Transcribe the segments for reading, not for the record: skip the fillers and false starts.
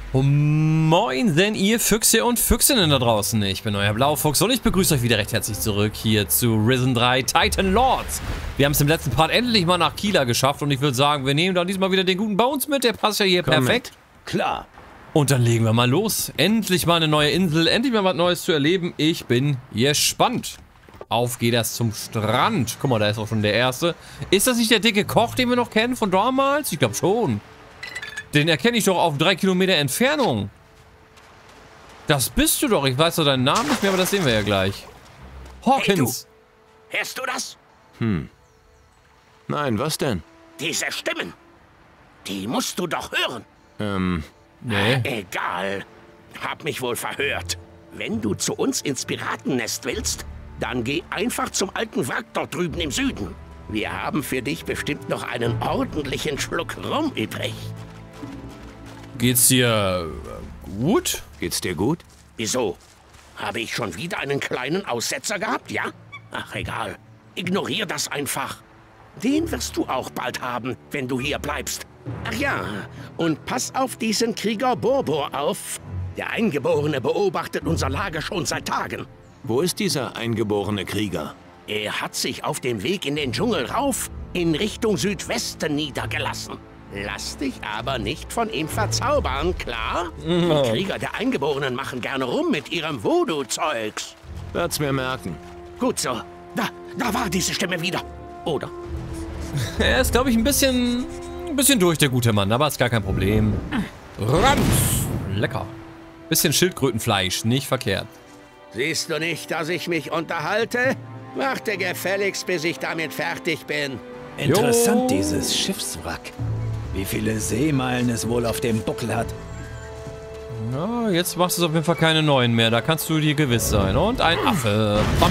Moin, ihr Füchse und Füchsinnen da draußen. Ich bin euer Blaufuchs und ich begrüße euch wieder recht herzlich zurück hier zu Risen 3 Titan Lords. Wir haben es im letzten Part endlich mal nach Kila geschafft und ich würde sagen, wir nehmen dann diesmal wieder den guten Bones mit. Der passt ja hier perfekt. Klar. Und dann legen wir mal los. Endlich mal eine neue Insel, endlich mal was Neues zu erleben. Ich bin gespannt. Auf geht das zum Strand. Guck mal, da ist auch schon der erste. Ist das nicht der dicke Koch, den wir noch kennen von damals? Ich glaube schon. Den erkenne ich doch auf 3 Kilometer Entfernung. Das bist du doch. Ich weiß doch deinen Namen nicht mehr, aber das sehen wir ja gleich. Hawkins. Hey, hörst du das? Nein, was denn? Diese Stimmen. Die musst du doch hören. Nee. Egal. Hab mich wohl verhört. Wenn du zu uns ins Piratennest willst, dann geh einfach zum alten Wrack dort drüben im Süden. Wir haben für dich bestimmt noch einen ordentlichen Schluck Rum übrig. Geht's dir gut? Geht's dir gut? Wieso? Habe ich schon wieder einen kleinen Aussetzer gehabt, ja? Ach, egal. Ignorier das einfach. Den wirst du auch bald haben, wenn du hier bleibst. Ach ja, und pass auf diesen Krieger Borbor auf. Der Eingeborene beobachtet unser Lager schon seit Tagen. Wo ist dieser eingeborene Krieger? Er hat sich auf dem Weg in den Dschungel rauf in Richtung Südwesten niedergelassen. Lass dich aber nicht von ihm verzaubern, klar? Die Krieger der Eingeborenen machen gerne rum mit ihrem Voodoo-Zeugs. Werd's mir merken. Gut so. Da war diese Stimme wieder. Oder? Er ist, glaube ich, ein bisschen durch, der gute Mann, aber ist gar kein Problem. Rams! Lecker. Bisschen Schildkrötenfleisch, nicht verkehrt. Siehst du nicht, dass ich mich unterhalte? Warte gefälligst, bis ich damit fertig bin. Interessant, dieses Schiffswrack. Wie viele Seemeilen es wohl auf dem Buckel hat. Ja, jetzt machst du auf jeden Fall keine neuen mehr, da kannst du dir gewiss sein. Und ein Affe. Bam.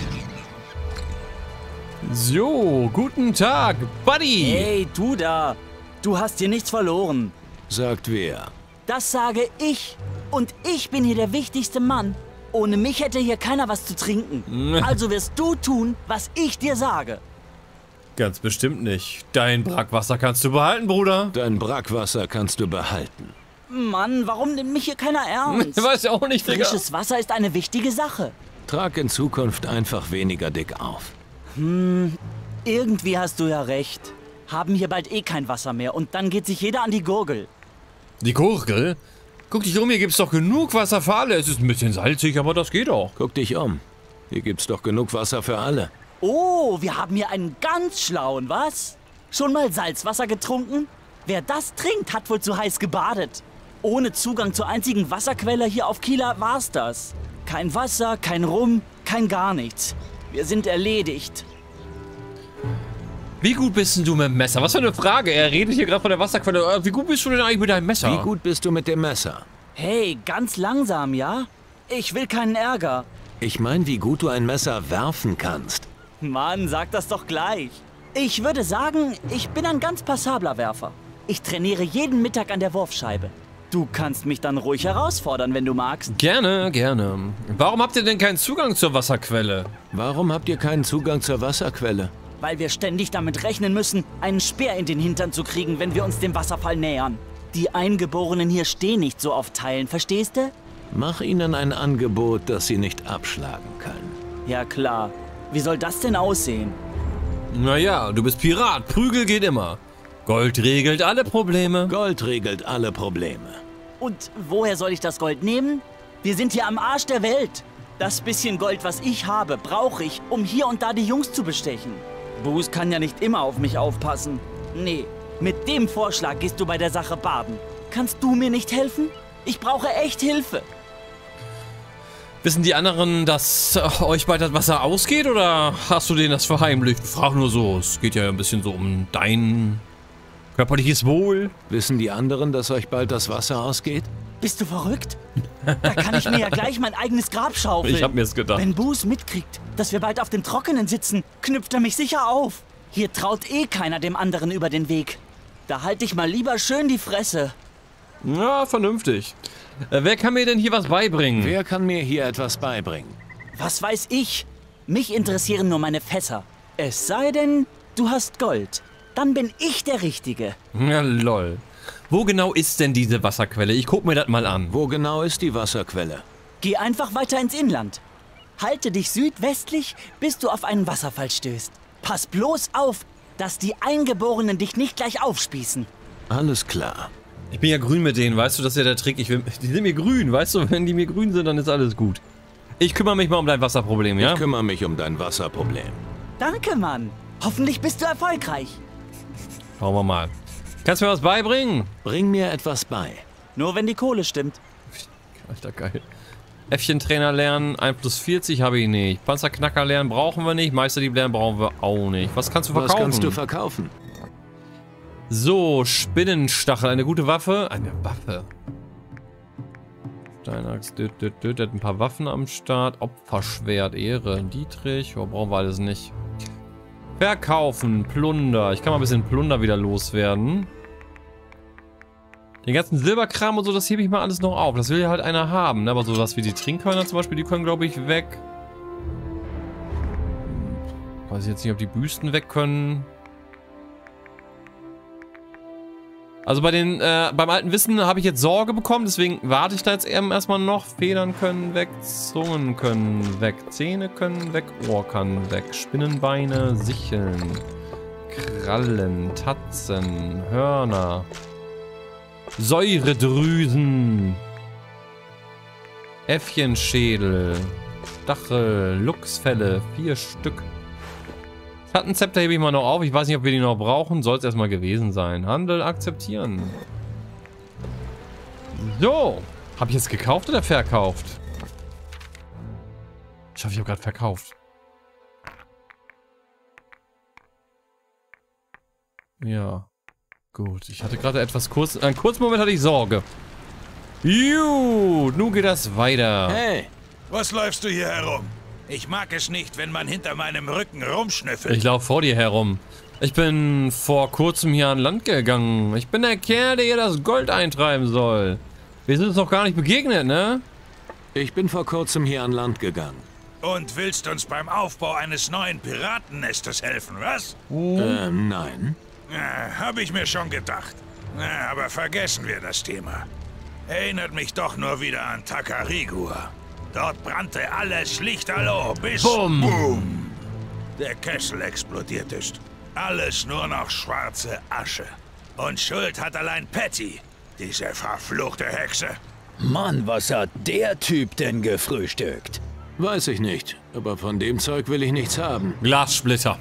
So, guten Tag, Buddy. Hey, du da. Du hast hier nichts verloren. Sagt wer? Das sage ich. Und ich bin hier der wichtigste Mann. Ohne mich hätte hier keiner was zu trinken. Also wirst du tun, was ich dir sage. Ganz bestimmt nicht. Dein Brackwasser kannst du behalten, Bruder. Dein Brackwasser kannst du behalten. Mann, warum nimmt mich hier keiner ernst? Ich weiß ja auch nicht, Digga. Frisches Wasser ist eine wichtige Sache. Trag in Zukunft einfach weniger dick auf. Irgendwie hast du ja recht. Haben hier bald eh kein Wasser mehr und dann geht sich jeder an die Gurgel. Die Gurgel? Guck dich um, hier gibt's doch genug Wasser für alle. Es ist ein bisschen salzig, aber das geht auch. Guck dich um. Hier gibt's doch genug Wasser für alle. Oh, wir haben hier einen ganz schlauen, was? Schon mal Salzwasser getrunken? Wer das trinkt, hat wohl zu heiß gebadet. Ohne Zugang zur einzigen Wasserquelle hier auf Kila war's das. Kein Wasser, kein Rum, kein gar nichts. Wir sind erledigt. Wie gut bist denn du mit dem Messer? Was für eine Frage. Er redet hier gerade von der Wasserquelle. Wie gut bist du denn eigentlich mit deinem Messer? Wie gut bist du mit dem Messer? Hey, ganz langsam, ja? Ich will keinen Ärger. Ich meine, wie gut du ein Messer werfen kannst. Mann, sag das doch gleich. Ich würde sagen, ich bin ein ganz passabler Werfer. Ich trainiere jeden Mittag an der Wurfscheibe. Du kannst mich dann ruhig herausfordern, wenn du magst. Gerne, gerne. Warum habt ihr denn keinen Zugang zur Wasserquelle? Warum habt ihr keinen Zugang zur Wasserquelle? Weil wir ständig damit rechnen müssen, einen Speer in den Hintern zu kriegen, wenn wir uns dem Wasserfall nähern. Die Eingeborenen hier stehen nicht so auf Teilen, verstehst du? Mach ihnen ein Angebot, das sie nicht abschlagen können. Ja klar. Wie soll das denn aussehen? Naja, du bist Pirat. Prügel geht immer. Gold regelt alle Probleme. Gold regelt alle Probleme. Und woher soll ich das Gold nehmen? Wir sind hier am Arsch der Welt. Das bisschen Gold, was ich habe, brauche ich, um hier und da die Jungs zu bestechen. Boos kann ja nicht immer auf mich aufpassen. Nee, mit dem Vorschlag gehst du bei der Sache baden. Kannst du mir nicht helfen? Ich brauche echt Hilfe. Wissen die anderen, dass euch bald das Wasser ausgeht oder hast du denen das verheimlicht? Ich frage nur so, es geht ja ein bisschen so um dein körperliches Wohl. Wissen die anderen, dass euch bald das Wasser ausgeht? Bist du verrückt? Da kann ich mir ja gleich mein eigenes Grab schaufeln. Ich hab mir's gedacht. Wenn Boos mitkriegt, dass wir bald auf dem Trockenen sitzen, knüpft er mich sicher auf. Hier traut eh keiner dem anderen über den Weg. Da halte ich mal lieber schön die Fresse. Ja, vernünftig. Wer kann mir denn hier was beibringen? Wer kann mir hier etwas beibringen? Was weiß ich? Mich interessieren nur meine Fässer. Es sei denn, du hast Gold. Dann bin ich der Richtige. Ja, lol. Wo genau ist denn diese Wasserquelle? Ich guck mir das mal an. Wo genau ist die Wasserquelle? Geh einfach weiter ins Inland. Halte dich südwestlich, bis du auf einen Wasserfall stößt. Pass bloß auf, dass die Eingeborenen dich nicht gleich aufspießen. Alles klar. Ich bin ja grün mit denen, weißt du, das ist ja der Trick. Die sind mir grün, weißt du, wenn die mir grün sind, dann ist alles gut. Ich kümmere mich mal um dein Wasserproblem, ja? Ich kümmere mich um dein Wasserproblem. Danke, Mann. Hoffentlich bist du erfolgreich. Schauen wir mal. Kannst du mir was beibringen? Bring mir etwas bei. Nur wenn die Kohle stimmt. Alter, geil. Äffchentrainer lernen, 1+40 habe ich nicht. Panzerknacker lernen brauchen wir nicht. Meisterdieb lernen brauchen wir auch nicht. Was kannst du verkaufen? Was kannst du verkaufen? So, Spinnenstachel, eine gute Waffe. Eine Waffe. Steinachs, der hat ein paar Waffen am Start. Opferschwert, Ehre, Dietrich. Oh, brauchen wir alles nicht. Verkaufen, Plunder. Ich kann mal ein bisschen Plunder wieder loswerden. Den ganzen Silberkram und so, das hebe ich mal alles noch auf. Das will ja halt einer haben. Ne? Aber sowas wie die Trinkhörner zum Beispiel, die können, glaube ich, weg. Weiß ich jetzt nicht, ob die Büsten weg können. Also bei den, beim alten Wissen habe ich jetzt Sorge bekommen, deswegen warte ich da jetzt erstmal noch. Federn können weg, Zungen können weg, Zähne können weg, Ohr kann weg, Spinnenbeine, Sicheln, Krallen, Tatzen, Hörner, Säuredrüsen, Äffchenschädel, Stachel, Luchsfelle, 4 Stück. Schattenzepter hebe ich mal noch auf. Ich weiß nicht, ob wir die noch brauchen. Soll es erstmal gewesen sein. Handel akzeptieren. So. Habe ich jetzt gekauft oder verkauft? Ich hoffe, ich habe gerade verkauft. Ja. Gut. Ich hatte gerade etwas kurz... Einen kurzen Moment hatte ich Sorge. Juhu. Nun geht das weiter. Hey. Was läufst du hier herum? Ich mag es nicht, wenn man hinter meinem Rücken rumschnüffelt. Ich laufe vor dir herum. Ich bin vor kurzem hier an Land gegangen. Ich bin der Kerl, der hier das Gold eintreiben soll. Wir sind uns noch gar nicht begegnet, ne? Ich bin vor kurzem hier an Land gegangen. Und willst uns beim Aufbau eines neuen Piratennestes helfen, was? Nein. Hab ich mir schon gedacht. Aber vergessen wir das Thema. Erinnert mich doch nur wieder an Takarigua. Dort brannte alles lichterloh, bis Bumm. Boom, der Kessel explodiert ist. Alles nur noch schwarze Asche. Und Schuld hat allein Patty, diese verfluchte Hexe. Mann, was hat der Typ denn gefrühstückt? Weiß ich nicht. Aber von dem Zeug will ich nichts haben. Glassplitter.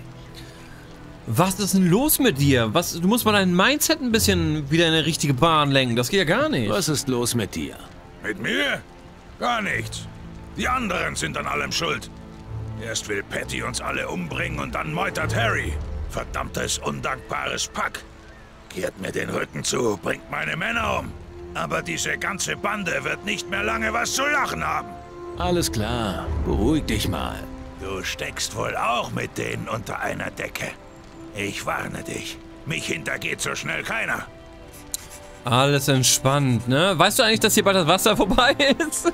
Was ist denn los mit dir? Du musst mal dein Mindset ein bisschen wieder in eine richtige Bahn lenken. Das geht ja gar nicht. Was ist los mit dir? Mit mir? Gar nichts. Die anderen sind an allem schuld. Erst will Patty uns alle umbringen und dann meutert Harry. Verdammtes, undankbares Pack. Kehrt mir den Rücken zu, bringt meine Männer um. Aber diese ganze Bande wird nicht mehr lange was zu lachen haben. Alles klar. Beruhig dich mal. Du steckst wohl auch mit denen unter einer Decke. Ich warne dich. Mich hintergeht so schnell keiner. Alles entspannt, ne? Weißt du eigentlich, dass hier bald das Wasser vorbei ist?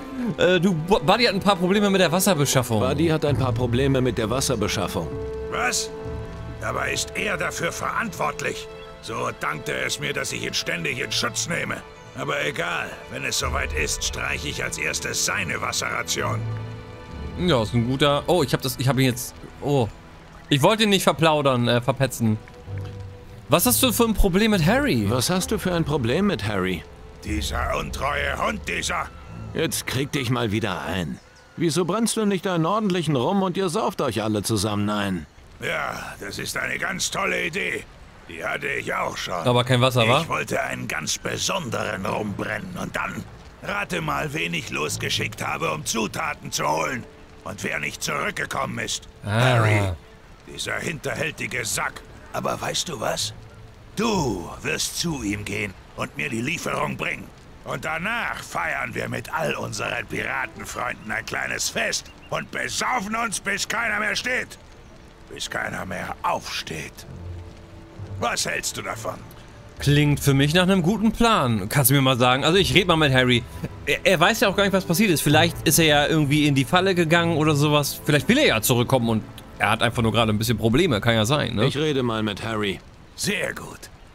Buddy hat ein paar Probleme mit der Wasserbeschaffung. Buddy hat ein paar Probleme mit der Wasserbeschaffung. Was? Dabei ist er dafür verantwortlich. So dankte es mir, dass ich ihn ständig in Schutz nehme. Aber egal, wenn es soweit ist, streiche ich als erstes seine Wasserration. Ja, ist ein guter... Oh, ich habe ihn jetzt... Oh. Ich wollte ihn nicht verpetzen. Was hast du für ein Problem mit Harry? Was hast du für ein Problem mit Harry? Dieser untreue Hund, dieser... Jetzt krieg dich mal wieder ein. Wieso brennst du nicht einen ordentlichen Rum und ihr sauft euch alle zusammen ein? Ja, das ist eine ganz tolle Idee. Die hatte ich auch schon. Aber kein Wasser, wa? Ich wollte einen ganz besonderen rumbrennen und dann... Rate mal, wen ich losgeschickt habe, um Zutaten zu holen. Und wer nicht zurückgekommen ist. Harry. Dieser hinterhältige Sack. Aber weißt du was? Du wirst zu ihm gehen und mir die Lieferung bringen. Und danach feiern wir mit all unseren Piratenfreunden ein kleines Fest und besaufen uns, bis keiner mehr steht. Bis keiner mehr aufsteht. Was hältst du davon? Klingt für mich nach einem guten Plan. Kannst du mir mal sagen? Also ich rede mal mit Harry. Er weiß ja auch gar nicht, was passiert ist. Vielleicht ist er ja irgendwie in die Falle gegangen oder sowas. Vielleicht will er ja zurückkommen und er hat einfach nur gerade ein bisschen Probleme. Kann ja sein, ne? Ich rede mal mit Harry. Sehr gut.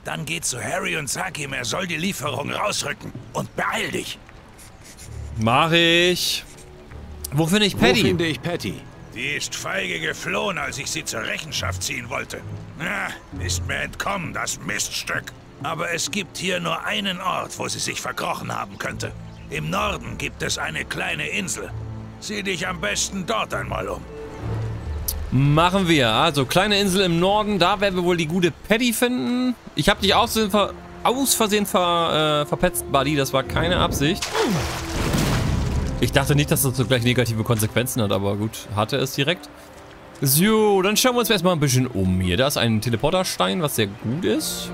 Dann geh zu Harry und sag ihm, er soll die Lieferung rausrücken. Und beeil dich. Mach ich. Wo finde ich Wo Paddy? finde ich Patty? Die ist feige geflohen, als ich sie zur Rechenschaft ziehen wollte. Na, ist mir entkommen, das Miststück. Aber es gibt hier nur einen Ort, wo sie sich verkrochen haben könnte. Im Norden gibt es eine kleine Insel. Sieh dich am besten dort einmal um. Machen wir. Also, kleine Insel im Norden. Da werden wir wohl die gute Paddy finden. Ich habe dich aus Versehen verpetzt, Buddy. Das war keine Absicht. Ich dachte nicht, dass das so gleich negative Konsequenzen hat, aber gut, hatte es direkt. So, dann schauen wir uns erstmal ein bisschen um hier. Da ist ein Teleporterstein, was sehr gut ist.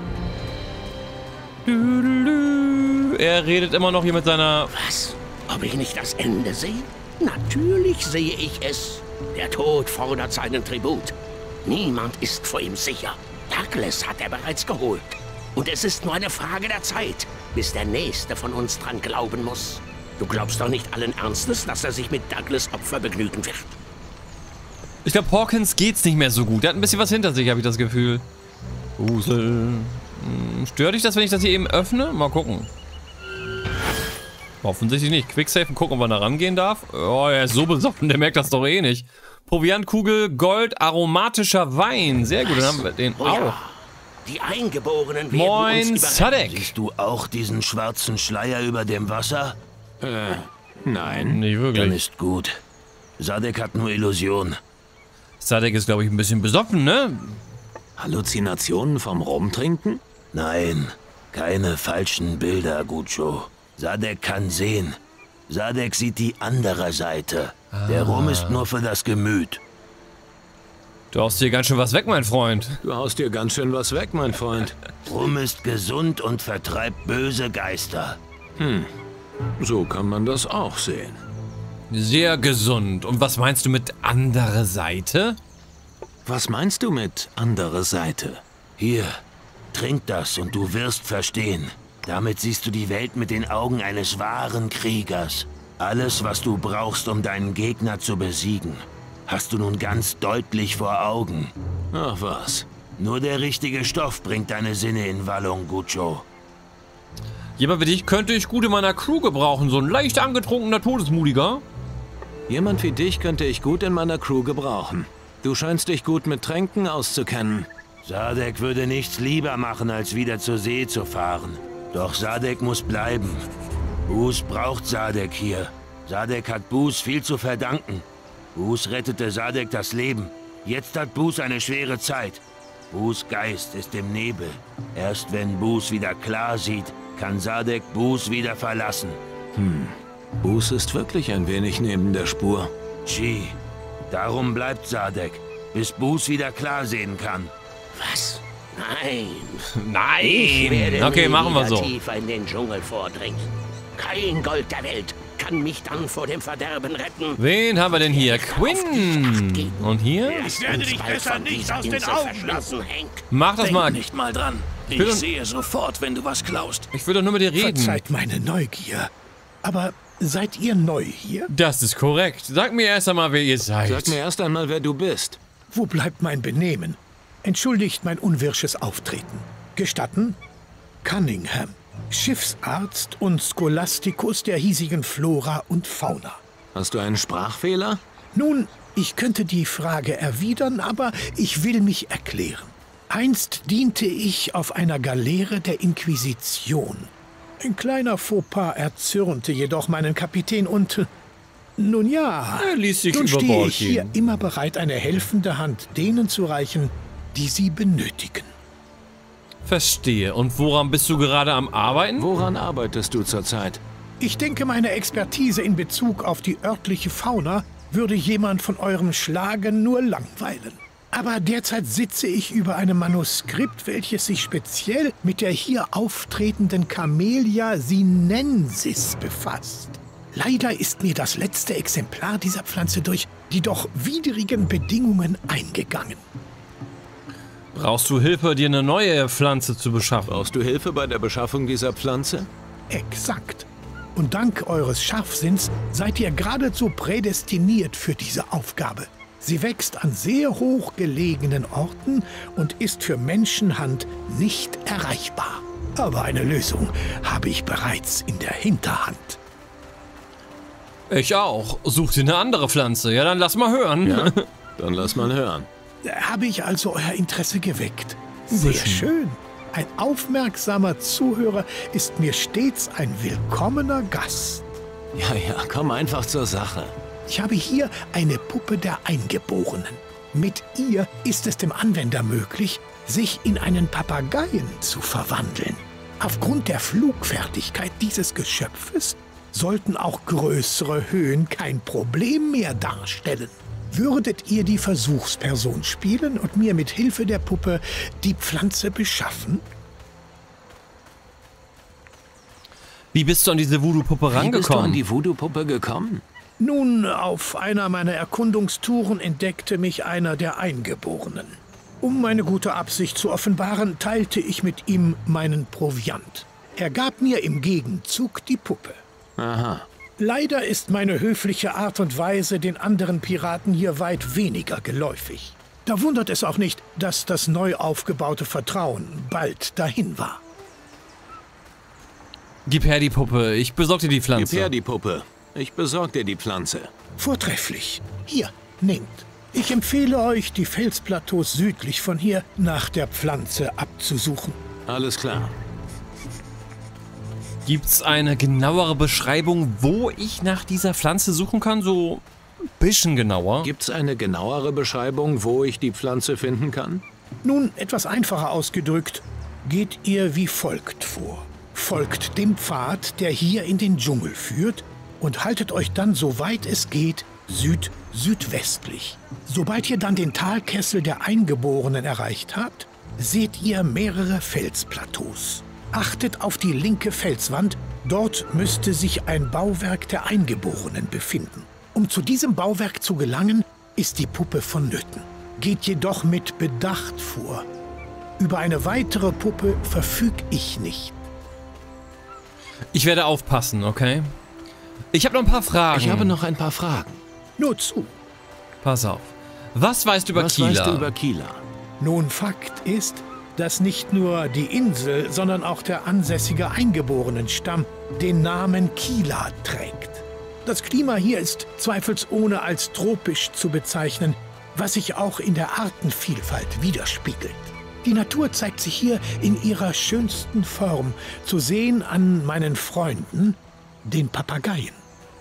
Er redet immer noch hier mit seiner... Was? Ob ich nicht das Ende sehe? Natürlich sehe ich es. Der Tod fordert seinen Tribut. Niemand ist vor ihm sicher. Douglas hat er bereits geholt. Und es ist nur eine Frage der Zeit, bis der Nächste von uns dran glauben muss. Du glaubst doch nicht allen Ernstes, dass er sich mit Douglas Opfer begnügen wird. Ich glaube, Hawkins geht's nicht mehr so gut. Der hat ein bisschen was hinter sich, habe ich das Gefühl. Usel. Stört dich das, wenn ich das hier eben öffne? Mal gucken. Offensichtlich nicht. Quicksave und gucken, ob man da rangehen darf. Oh, er ist so besoffen, der merkt das doch eh nicht. Proviantkugel, Gold, aromatischer Wein. Sehr gut, dann haben wir den auch. Ja. Die Eingeborenen werden Moin, uns Sadek. Siehst du auch diesen schwarzen Schleier über dem Wasser? Nein. Nicht Dann wirklich. ist gut. Sadek hat nur Illusion. Sadek ist, glaube ich, ein bisschen besoffen, ne? Halluzinationen vom Rumtrinken? Nein, keine falschen Bilder, Gucho. Sadek kann sehen. Sadek sieht die andere Seite. Der Rum ist nur für das Gemüt. Du haust dir ganz schön was weg, mein Freund. Du haust dir ganz schön was weg, mein Freund. Rum ist gesund und vertreibt böse Geister. So kann man das auch sehen. Sehr gesund. Und was meinst du mit andere Seite? Was meinst du mit andere Seite? Hier, trink das und du wirst verstehen. Damit siehst du die Welt mit den Augen eines wahren Kriegers. Alles, was du brauchst, um deinen Gegner zu besiegen, hast du nun ganz deutlich vor Augen. Ach was. Nur der richtige Stoff bringt deine Sinne in Wallung, Gucho. Jemand wie dich könnte ich gut in meiner Crew gebrauchen. So ein leicht angetrunkener Todesmutiger. Jemand wie dich könnte ich gut in meiner Crew gebrauchen. Du scheinst dich gut mit Tränken auszukennen. Sadek würde nichts lieber machen, als wieder zur See zu fahren. Doch Sadek muss bleiben. Bus braucht Sadek hier. Sadek hat Bus viel zu verdanken. Bus rettete Sadek das Leben. Jetzt hat Bus eine schwere Zeit. Bus Geist ist im Nebel. Erst wenn Bus wieder klar sieht, kann Sadek Bus wieder verlassen. Bus ist wirklich ein wenig neben der Spur. Chi. Darum bleibt Sadek, bis Bus wieder klar sehen kann. Was? Nein. Nein. Ich werde Okay, nie machen wir wieder so. tiefer in den Dschungel vordringen. Kein Gold der Welt kann mich dann vor dem Verderben retten. Wen haben wir denn hier? Quinn. Und hier? Ich werde dich besser nicht aus den Augen lassen, Hank. Mach das mal. Nicht mal dran. will- Ich sehe sofort, wenn du was klaust. Ich will doch nur mit dir reden. Verzeiht meine Neugier. Aber seid ihr neu hier? Das ist korrekt. Sag mir erst einmal, wer ihr seid. Sag mir erst einmal, wer du bist. Wo bleibt mein Benehmen? Entschuldigt mein unwirsches Auftreten. Gestatten? Cunningham, Schiffsarzt und Scholastikus der hiesigen Flora und Fauna. Hast du einen Sprachfehler? Nun, ich könnte die Frage erwidern, aber ich will mich erklären. Einst diente ich auf einer Galeere der Inquisition. Ein kleiner Fauxpas erzürnte jedoch meinen Kapitän und... Nun ja, Er ließ sich nun über stehe Bord ich hier gehen. immer bereit, eine helfende Hand denen zu reichen, die sie benötigen. Verstehe. Und woran bist du gerade am Arbeiten? Woran arbeitest du zurzeit? Ich denke, meine Expertise in Bezug auf die örtliche Fauna würde jemand von eurem Schlage nur langweilen. Aber derzeit sitze ich über einem Manuskript, welches sich speziell mit der hier auftretenden Camellia sinensis befasst. Leider ist mir das letzte Exemplar dieser Pflanze durch die doch widrigen Bedingungen eingegangen. Brauchst du Hilfe, dir eine neue Pflanze zu beschaffen? Brauchst du Hilfe bei der Beschaffung dieser Pflanze? Exakt. Und dank eures Scharfsinns seid ihr geradezu prädestiniert für diese Aufgabe. Sie wächst an sehr hoch gelegenen Orten und ist für Menschenhand nicht erreichbar. Aber eine Lösung habe ich bereits in der Hinterhand. Ich auch. Such dir eine andere Pflanze. Ja, dann lass mal hören. Ja, dann lass mal hören. Habe ich also euer Interesse geweckt? Sehr schön. Ein aufmerksamer Zuhörer ist mir stets ein willkommener Gast. Ja, komm einfach zur Sache. Ich habe hier eine Puppe der Eingeborenen. Mit ihr ist es dem Anwender möglich, sich in einen Papageien zu verwandeln. Aufgrund der Flugfertigkeit dieses Geschöpfes sollten auch größere Höhen kein Problem mehr darstellen. Würdet ihr die Versuchsperson spielen und mir mit Hilfe der Puppe die Pflanze beschaffen? Wie bist du an diese Voodoo-Puppe rangekommen? Wie bist du an die Voodoo-Puppe gekommen? Nun, auf einer meiner Erkundungstouren entdeckte mich einer der Eingeborenen. Um meine gute Absicht zu offenbaren, teilte ich mit ihm meinen Proviant. Er gab mir im Gegenzug die Puppe. Aha. Leider ist meine höfliche Art und Weise den anderen Piraten hier weit weniger geläufig. Da wundert es auch nicht, dass das neu aufgebaute Vertrauen bald dahin war. Gib her die Puppe, ich besorg dir die Pflanze. Gib her die Puppe, ich besorg dir die Pflanze. Vortrefflich. Hier, nehmt. Ich empfehle euch, die Felsplateaus südlich von hier nach der Pflanze abzusuchen. Alles klar. Gibt's eine genauere Beschreibung, wo ich nach dieser Pflanze suchen kann? So ein bisschen genauer. Gibt's eine genauere Beschreibung, wo ich die Pflanze finden kann? Nun, etwas einfacher ausgedrückt, geht ihr wie folgt vor. Folgt dem Pfad, der hier in den Dschungel führt, und haltet euch dann, soweit es geht, südwestlich. Sobald ihr dann den Talkessel der Eingeborenen erreicht habt, seht ihr mehrere Felsplateaus. Achtet auf die linke Felswand, dort müsste sich ein Bauwerk der Eingeborenen befinden. Um zu diesem Bauwerk zu gelangen, ist die Puppe vonnöten. Geht jedoch mit Bedacht vor. Über eine weitere Puppe verfüge ich nicht. Ich werde aufpassen, okay? Ich habe noch ein paar Fragen. Ich habe noch ein paar Fragen. Nur zu. Pass auf. Was weißt du über Kila? Was weißt du über Kila? Nun, Fakt ist, dass nicht nur die Insel, sondern auch der ansässige Eingeborenenstamm den Namen Kila trägt. Das Klima hier ist zweifelsohne als tropisch zu bezeichnen, was sich auch in der Artenvielfalt widerspiegelt. Die Natur zeigt sich hier in ihrer schönsten Form, zu sehen an meinen Freunden, den Papageien.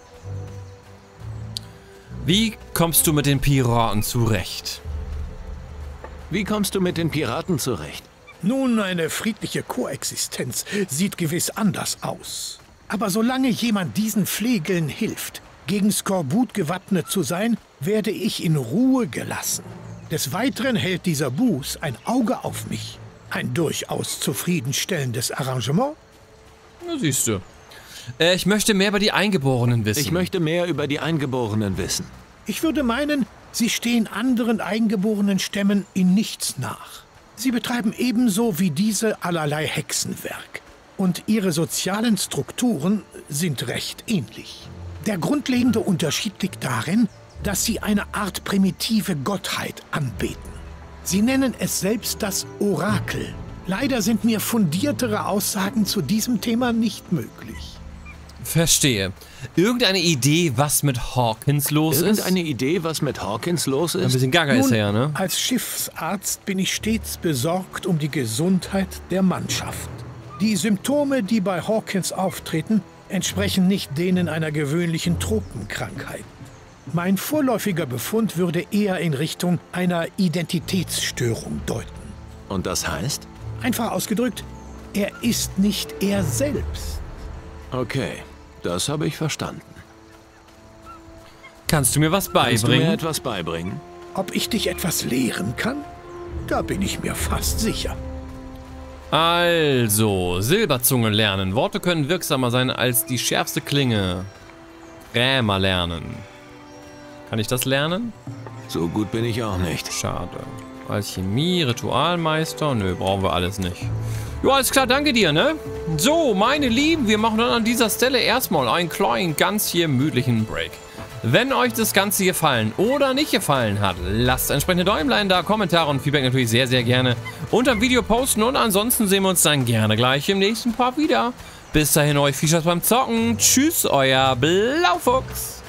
Wie kommst du mit den Piraten zurecht? Wie kommst du mit den Piraten zurecht? Nun, eine friedliche Koexistenz sieht gewiss anders aus. Aber solange jemand diesen Flegeln hilft, gegen Skorbut gewappnet zu sein, werde ich in Ruhe gelassen. Des Weiteren hält dieser Bus ein Auge auf mich. Ein durchaus zufriedenstellendes Arrangement. Na, siehst du. Ich möchte mehr über die Eingeborenen wissen. Ich möchte mehr über die Eingeborenen wissen. Ich würde meinen, sie stehen anderen eingeborenen Stämmen in nichts nach. Sie betreiben ebenso wie diese allerlei Hexenwerk. Und ihre sozialen Strukturen sind recht ähnlich. Der grundlegende Unterschied liegt darin, dass sie eine Art primitive Gottheit anbeten. Sie nennen es selbst das Orakel. Leider sind mir fundiertere Aussagen zu diesem Thema nicht möglich. Verstehe. Irgendeine Idee, was mit Hawkins los ist? Irgendeine Idee, was mit Hawkins los ist? Ein bisschen gaga ist er ja, ne? Als Schiffsarzt bin ich stets besorgt um die Gesundheit der Mannschaft. Die Symptome, die bei Hawkins auftreten, entsprechen nicht denen einer gewöhnlichen Tropenkrankheit. Mein vorläufiger Befund würde eher in Richtung einer Identitätsstörung deuten. Und das heißt? Einfach ausgedrückt, er ist nicht er selbst. Okay, das habe ich verstanden. Kannst du mir was beibringen? Kannst du mir etwas beibringen? Ob ich dich etwas lehren kann? Da bin ich mir fast sicher. Also, Silberzunge lernen. Worte können wirksamer sein als die schärfste Klinge. Krämer lernen. Kann ich das lernen? So gut bin ich auch nicht. Schade. Alchemie, Ritualmeister. Nö, brauchen wir alles nicht. Jo, alles klar, danke dir, ne? So, meine Lieben, wir machen dann an dieser Stelle erstmal einen kleinen, ganz gemütlichen Break. Wenn euch das Ganze gefallen oder nicht gefallen hat, lasst entsprechende Däumlein da, Kommentare und Feedback natürlich sehr, sehr gerne unter dem Video posten. Und ansonsten sehen wir uns dann gerne gleich im nächsten Part wieder. Bis dahin euch viel Spaß beim Zocken. Tschüss, euer Blaufuchs.